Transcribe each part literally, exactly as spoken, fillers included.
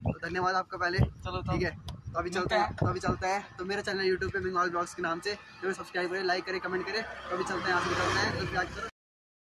तो धन्यवाद आपका पहले। चलो ठीक है, तो अभी चलते हैं तो अभी चलते हैं तो मेरा चैनल यूट्यूब पे मिंगवाल ब्लॉग्स के नाम से जरूर सब्सक्राइब करें, लाइक करें, कमेंट करें। तो अभी चलते हैं, यहाँ से निकलते हैं। तो क्या करो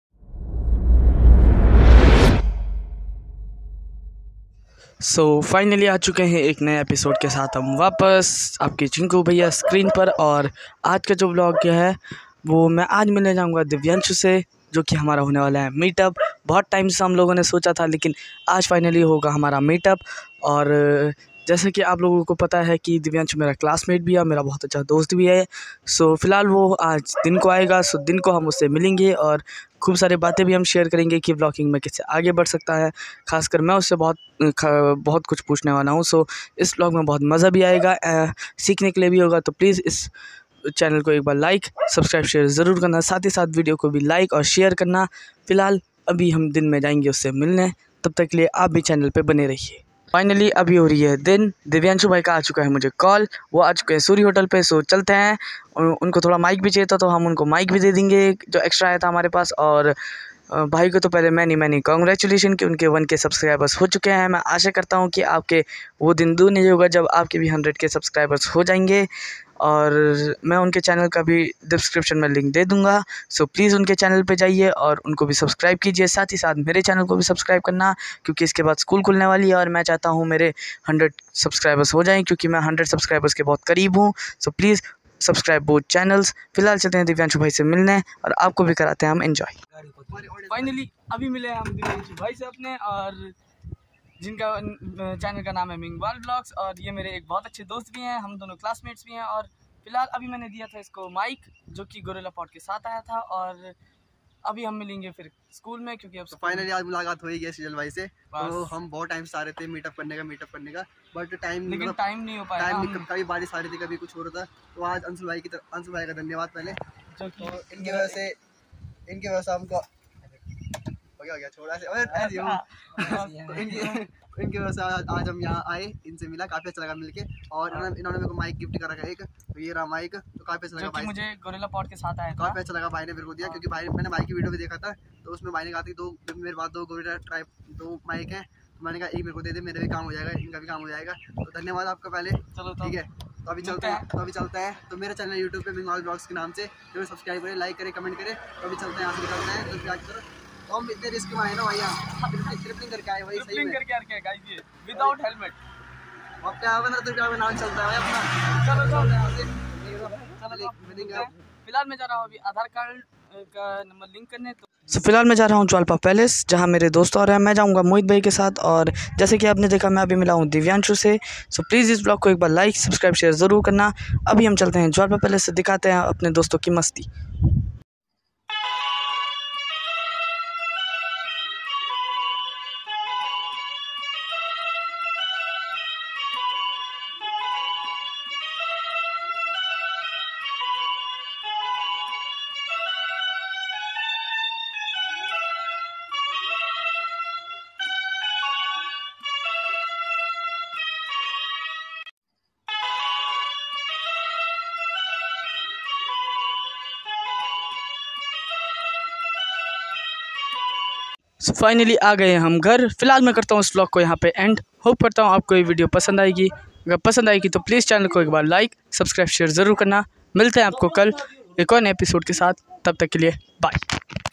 सो so, फाइनली आ चुके हैं एक नए एपिसोड के साथ हम वापस आपके चिंकू भैया स्क्रीन पर। और आज का जो व्लॉग है वो मैं आज मिलने जाऊंगा दिव्यांशु से, जो कि हमारा होने वाला है मीटअप। बहुत टाइम से हम लोगों ने सोचा था, लेकिन आज फाइनली होगा हमारा मीटअप। और जैसे कि आप लोगों को पता है कि दिव्यांशु मेरा क्लासमेट भी है, मेरा बहुत अच्छा दोस्त भी है। सो फ़िलहाल वो आज दिन को आएगा, सो दिन को हम उससे मिलेंगे और खूब सारी बातें भी हम शेयर करेंगे कि व्लॉगिंग में कैसे आगे बढ़ सकता है। खासकर मैं उससे बहुत बहुत कुछ पूछने वाला हूँ। सो इस व्लॉग में बहुत मज़ा भी आएगा, सीखने के लिए भी होगा। तो प्लीज़ इस चैनल को एक बार लाइक सब्सक्राइब शेयर ज़रूर करना, साथ ही साथ वीडियो को भी लाइक और शेयर करना। फ़िलहाल अभी हम दिन में जाएंगे उससे मिलने, तब तक के लिए आप भी चैनल पे बने रहिए। फाइनली अभी हो रही है दिन, दिव्यांशु भाई का आ चुका है मुझे कॉल, वो आ चुके हैं सूरी होटल पे। सो चलते हैं, उनको थोड़ा माइक भी चाहिए था तो हम उनको माइक भी दे देंगे जो एक्स्ट्रा आया था हमारे पास। और भाई को तो पहले मैनी मैनी कॉन्ग्रेचुलेशन कि उनके वन के सब्सक्राइबर्स हो चुके हैं। मैं आशा करता हूँ कि आपके वो दिन दूर नहीं होगा जब आपके भी हंड्रेड के सब्सक्राइबर्स हो जाएंगे। और मैं उनके चैनल का भी डिस्क्रिप्शन में लिंक दे दूंगा। सो प्लीज़ उनके चैनल पे जाइए और उनको भी सब्सक्राइब कीजिए, साथ ही साथ मेरे चैनल को भी सब्सक्राइब करना, क्योंकि इसके बाद स्कूल खुलने वाली है और मैं चाहता हूँ मेरे हंड्रेड सब्सक्राइबर्स हो जाएं, क्योंकि मैं हंड्रेड सब्सक्राइबर्स के बहुत करीब हूँ। So please subscribe both channels. फिलहाल चलते हैं दिव्यांशु भाई से मिलने और आपको भी कराते हैं हम एंजॉय। फाइनली अभी मिले हम दिव्यांशु भाई से अपने, और जिनका चैनल का नाम है मिंगवाल ब्लॉग्स, और ये मेरे एक बहुत अच्छे दोस्त भी हैं, हम दोनों क्लासमेट्स भी हैं। और फिलहाल अभी मैंने दिया था इसको माइक, जो कि गोरिल्ला पॉड के साथ आया था। और अभी हम मिलेंगे फिर स्कूल में, क्योंकि अब तो फाइनली आज मुलाकात हो ही गई सजल भाई से। तो हम बहुत टाइम से आ रहे थे मीटअप करने का मीटअप करने का बट टाइम लेकिन टाइम नहीं हो पाया। टाइम कभी बारिश आ रही थी, कभी कुछ हो रहा था। तो आज अंशुल भाई की अंशुल भाई का धन्यवाद पहले, जो कि इनकी वजह से इनकी वजह से हमको हो गया छोड़ा से ऐसे हो इनकी इनकी वजह से आज हम यहाँ आए, इनसे मिला, काफ़ी अच्छा लगा मिलके। और इन्होंने मेरे को माइक गिफ्ट करा था एक, तो ये रहा माइक, तो काफ़ी अच्छा लगा भाई, मुझे गोरिल्ला पॉड के साथ आया, काफ़ी अच्छा लगा भाई ने मेरे को दिया। क्योंकि भाई मैंने भाई की वीडियो भी देखा था, तो उसमें भाई ने कहा था कि दो मेरे पास दो गोरिल्ला ट्राइब दो माइक हैं, तो मैंने कहा एक मेरे को दे दे, मेरा भी काम हो जाएगा, इनका भी काम हो जाएगा। तो धन्यवाद आपका पहले। चलो ठीक है, तो अभी चलते हैं तो अभी चलते हैं तो मेरा चैनल यूट्यूब पे मिंगवाल ब्लॉग्स के नाम से जरूर सब्सक्राइब करें, लाइक करें, कमेंट करें। तो अभी चलते हैं, यहाँ से निकलते हैं। तो क्या करो तो हम इतने रिस्क में आए ना भैया, ट्रिपलिंग करके आए भाई, सही में करके आ क्या गाइस, ये विदाउट हेलमेट। अब क्या होगा ना, तो क्या नाम चलता है अपना। चलो चलो यहाँ से चलो मिलेंगे। फिलहाल मैं जा रहा हूँ अभी आधार कार्ड का नंबर लिंक करने। तो सो so, फिलहाल मैं जा रहा हूँ ज्वालपा पैलेस, जहाँ मेरे दोस्त और हैं। मैं जाऊँगा मोहित भाई के साथ, और जैसे कि आपने देखा मैं अभी मिला हूँ दिव्यांशु से। सो so, प्लीज़ इस ब्लॉग को एक बार लाइक सब्सक्राइब शेयर ज़रूर करना। अभी हम चलते हैं ज्वालपा पैलेस से, दिखाते हैं अपने दोस्तों की मस्ती। सो so, फाइनली आ गए हम घर। फिलहाल मैं करता हूँ इस व्लॉग को यहाँ पे एंड। होप करता हूँ आपको ये वीडियो पसंद आएगी। अगर पसंद आएगी तो प्लीज़ चैनल को एक बार लाइक सब्सक्राइब शेयर ज़रूर करना। मिलते हैं आपको कल एक और नए एपिसोड के साथ, तब तक के लिए बाय।